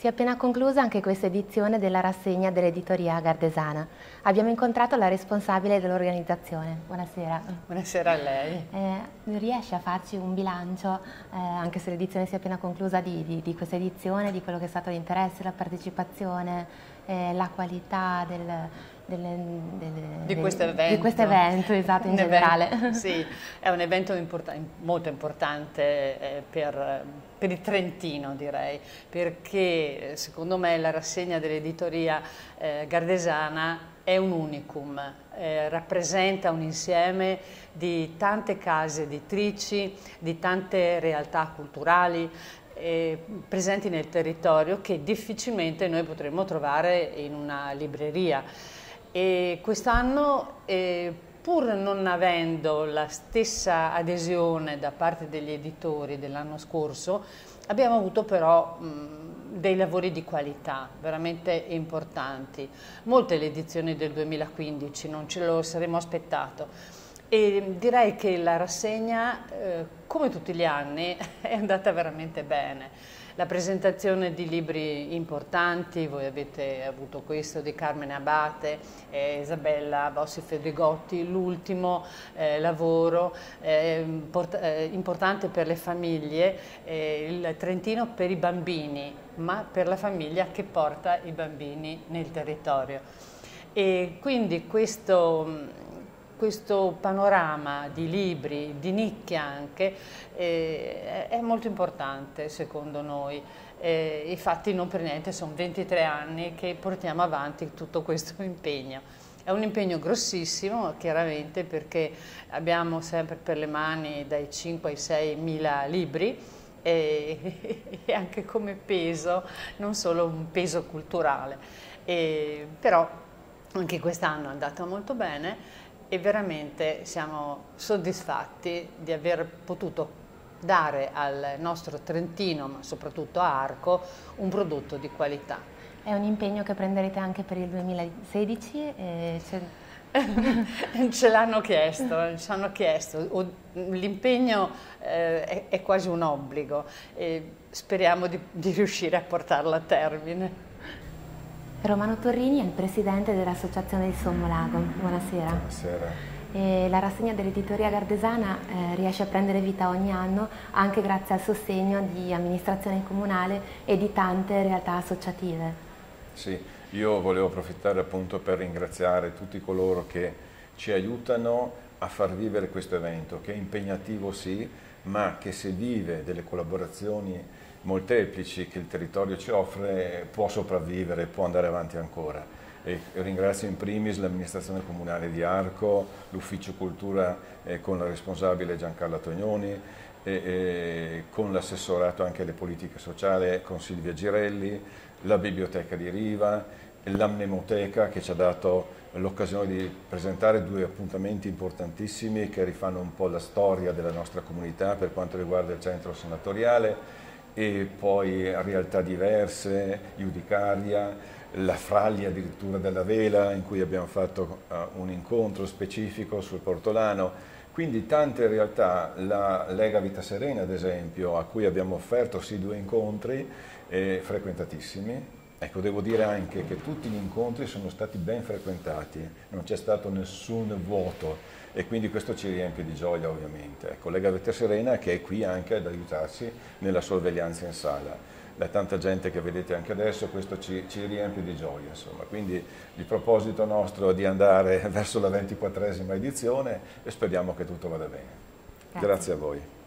Si è appena conclusa anche questa edizione della rassegna dell'editoria Gardesana. Abbiamo incontrato la responsabile dell'organizzazione. Buonasera. Buonasera a lei. Riesce a farci un bilancio, anche se l'edizione si è appena conclusa, di questa edizione, di quello che è stato l'interesse, la partecipazione, la qualità di questo evento, esatto, in generale. Sì, è un evento molto importante per il Trentino, direi, perché secondo me la rassegna dell'editoria Gardesana è un unicum, rappresenta un insieme di tante case editrici, di tante realtà culturali presenti nel territorio che difficilmente noi potremmo trovare in una libreria. E quest'anno, pur non avendo la stessa adesione da parte degli editori dell'anno scorso, abbiamo avuto però dei lavori di qualità veramente importanti. Molte le edizioni del 2015, non ce lo saremmo aspettato. E direi che la rassegna, come tutti gli anni, è andata veramente bene. La presentazione di libri importanti, voi avete avuto questo di Carmine Abate, Isabella Bossi Fedrigotti, l'ultimo lavoro importante per le famiglie, il Trentino per i bambini, ma per la famiglia che porta i bambini nel territorio. E quindi questo panorama di libri, di nicchia anche, è molto importante secondo noi. Infatti non per niente sono 23 anni che portiamo avanti tutto questo impegno. È un impegno grossissimo, chiaramente, perché abbiamo sempre per le mani dai 5 ai 6 mila libri e anche come peso, non solo un peso culturale. Però anche quest'anno è andato molto bene. E veramente siamo soddisfatti di aver potuto dare al nostro Trentino, ma soprattutto a Arco, un prodotto di qualità. È un impegno che prenderete anche per il 2016? Ce l'hanno chiesto, l'impegno è quasi un obbligo e speriamo di riuscire a portarlo a termine. Romano Torrini è il presidente dell'Associazione di Sommolago. Buonasera. Buonasera. La rassegna dell'editoria Gardesana riesce a prendere vita ogni anno anche grazie al sostegno di amministrazione comunale e di tante realtà associative. Sì, io volevo approfittare appunto per ringraziare tutti coloro che ci aiutano a far vivere questo evento, che è impegnativo sì, ma che se vive delle collaborazioni molteplici che il territorio ci offre può sopravvivere, può andare avanti ancora. E ringrazio in primis l'amministrazione comunale di Arco, l'ufficio cultura con la responsabile Giancarla Tognoni, con l'assessorato anche alle politiche sociali con Silvia Girelli, la biblioteca di Riva, l'Amnemoteca che ci ha dato l'occasione di presentare due appuntamenti importantissimi che rifanno un po' la storia della nostra comunità per quanto riguarda il centro senatoriale, e poi realtà diverse, Iudicaria, la Fraglia addirittura della Vela in cui abbiamo fatto un incontro specifico sul Portolano, quindi tante realtà, la Lega Vita Serena ad esempio a cui abbiamo offerto sì 2 incontri frequentatissimi. Ecco, devo dire anche che tutti gli incontri sono stati ben frequentati, non c'è stato nessun vuoto e quindi questo ci riempie di gioia ovviamente. Ecco, Lega Vita Serena che è qui anche ad aiutarci nella sorveglianza in sala. Da tanta gente che vedete anche adesso questo ci riempie di gioia, insomma. Quindi il proposito nostro è di andare verso la 24esima edizione e speriamo che tutto vada bene. Grazie a voi.